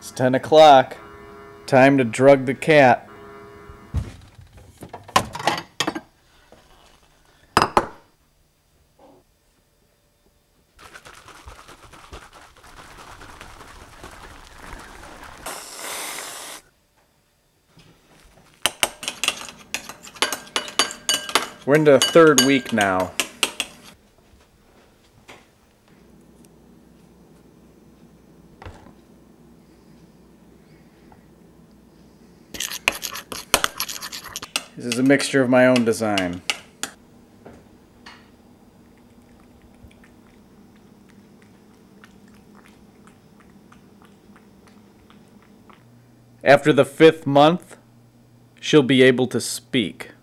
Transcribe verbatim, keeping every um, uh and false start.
It's ten o'clock. Time to drug the cat. We're into the third week now. This is a mixture of my own design. After the fifth month, she'll be able to speak.